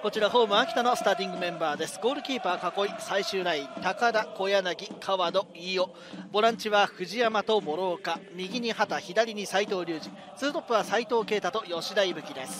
こちらホーム秋田のスターティングメンバーです。ゴールキーパー囲い、最終ライン高田、小柳、川野、飯尾、ボランチは藤山と諸岡、右に畑、左に斉藤隆二、ツートップは斉藤慶太と吉田伊吹です。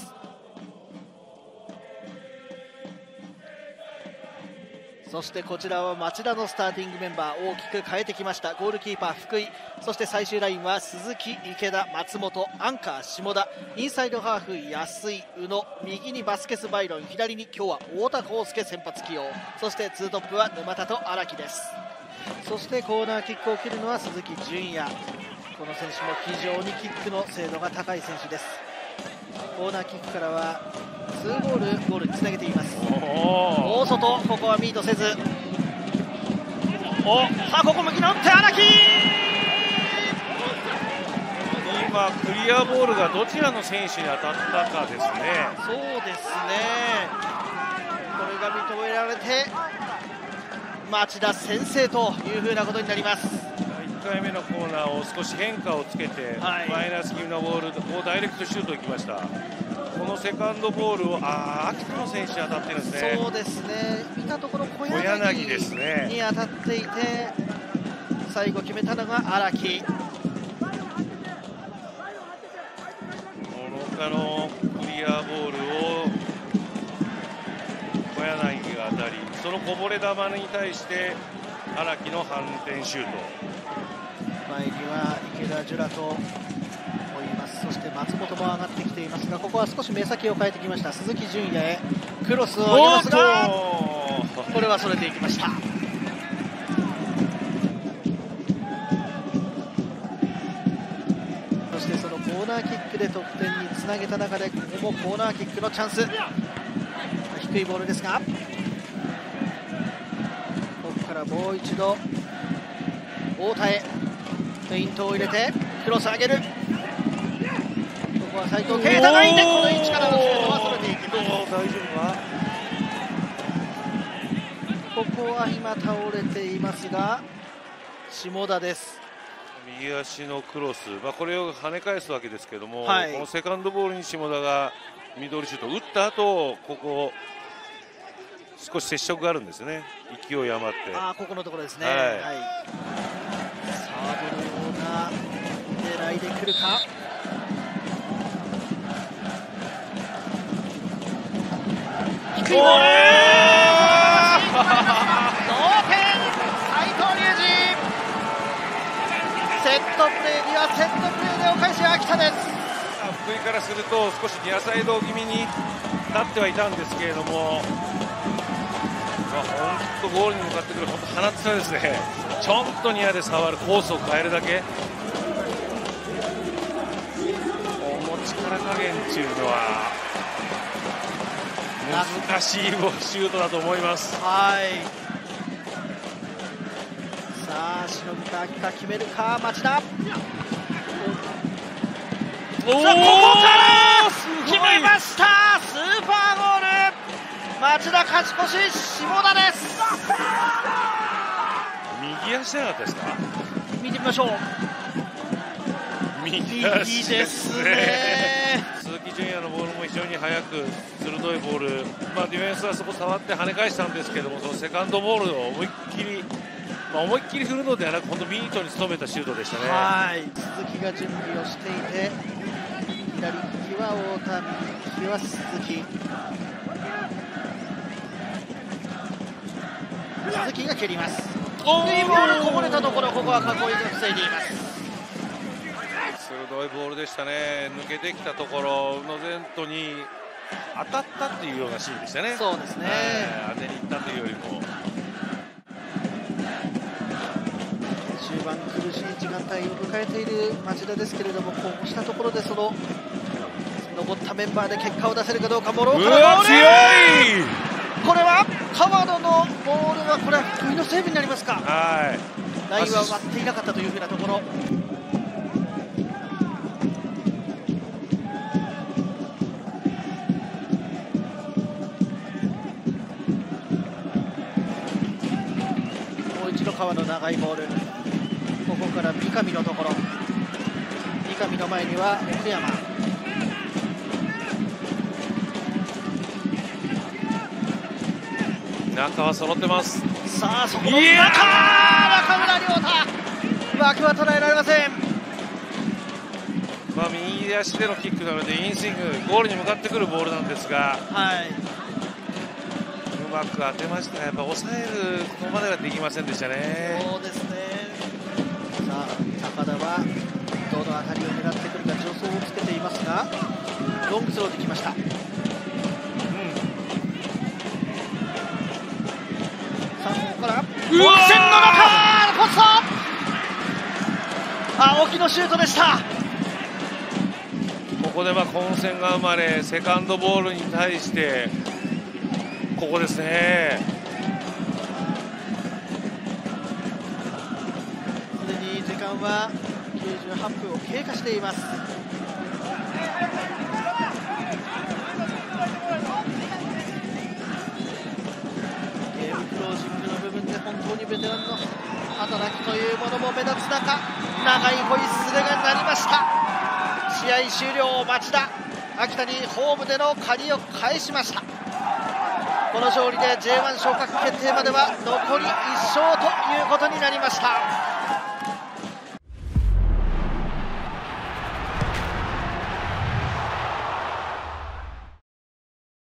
そしてこちらは町田のスターティングメンバー大きく変えてきました。ゴールキーパー福井、そして最終ラインは鈴木、池田、松本、アンカー下田、インサイドハーフ安井、宇野、右にバスケスバイロン、左に今日は太田康介先発起用、そしてツートップは沼田と荒木です。そしてコーナーキックを切るのは鈴木純也。この選手も非常にキックの精度が高い選手です。コーナーキックからは2ゴールにつなげています。大外、ここはミートせず、さあここ右の手荒木、 今クリアボールがどちらの選手に当たったかですね。 そうですね、これが認められて町田先制というふうなことになります。 1回目のコーナーを少し変化をつけて、マイナス気味のボールをダイレクトシュートいきました。このセカンドボールを秋田の選手に当たってるんですね。 そうですね、見たところ小柳ですねに当たっていて、最後決めたのが荒木。 こののクリアボールを小柳が当たり、そのこぼれ球に対して荒木の反転シュート。 前には池田ジュラとそして松本も上がってきていますが、ここは少し目先を変えてきました。鈴木純也へクロスを上げますが、これはそれていきました。そしてそのコーナーキックで得点につなげた中で、ここもコーナーキックのチャンス。低いボールですが、ここからもう一度太田へフェイントを入れてクロス上げる。ここは斉藤慶太がいて、この位置からのシュートはそれていきます。 大丈夫か。 ここは今倒れていますが、下田です。 右足のクロス、これを跳ね返すわけですけども、 はい、 このセカンドボールに下田がミドルシュートを打った後、ここ少し接触があるんですね。勢い余って、 ここのところですね。 はい、 サーブのような狙いでくるか。低いボール、同点、斉藤隆二。セットプレーにはセットプレーでお返しは秋田です。 福井からすると少しニアサイド気味になってはいたんですけれども、本当ゴールに向かってくる、本当放つさですね。ちょんとニアで触る、コースを変えるだけ。この力加減っていうのは難しいシュートだと思います。 はい。さあ、しのぐか秋田、決めるか町田。ここから決めました。スーパーゴール、町田勝ち越し、下田です。 右足じゃなかったですか。 見てみましょう。右足ですね。 鈴木純也のボールも非常に速く鋭いボール、ディフェンスはそこ触って跳ね返したんですけども、そのセカンドボールを思いっきり振るのではなく、本当ミートに努めたシュートでしたね。 はい、鈴木が準備をしていて、左利きは太田、右利きは鈴木。鈴木が蹴ります。低いボールこぼれたところ、ここは囲いで防いでいます。 鋭いボールでしたね。抜けてきたところ、宇野前途に当たったっていうようなシーンでしたね。 そうですね、 当てに行ったというよりも。 終盤苦しい時間帯を迎えている町田ですけれども、こうしたところでその残ったメンバーで結果を出せるかどうか。諸岡のゴール、 強い。 これは川野のボールは、これは福井のセーブになりますか。 はい、 ラインは割っていなかったというふうなところ。もう一度川野長いボール、ここから三上のところ、三上の前には奥山。 中は揃ってます。 さあそこの中、中村亮太、枠は捉えられません。 右足でのキックなのでインスイング、ゴールに向かってくるボールなんですが、うまく当てましたが、やっぱ抑えるとまではできませんでしたね。 そうですね。さあ高田はどの辺りを狙ってくるか助走をつけていますが、ロングスローできました。さあここから線の中、ポスト、青木のシュートでした。 ここで混戦が生まれ、セカンドボールに対してここですね。 すでに時間は98分を経過しています。ゲームクロージングの部分で本当にベテランの働きというものも目立つ中、長いホイッスルが鳴りました。試合終了、町田秋田にホームでの借りを返しました。この勝利で J1 昇格決定までは残り1勝ということになりました。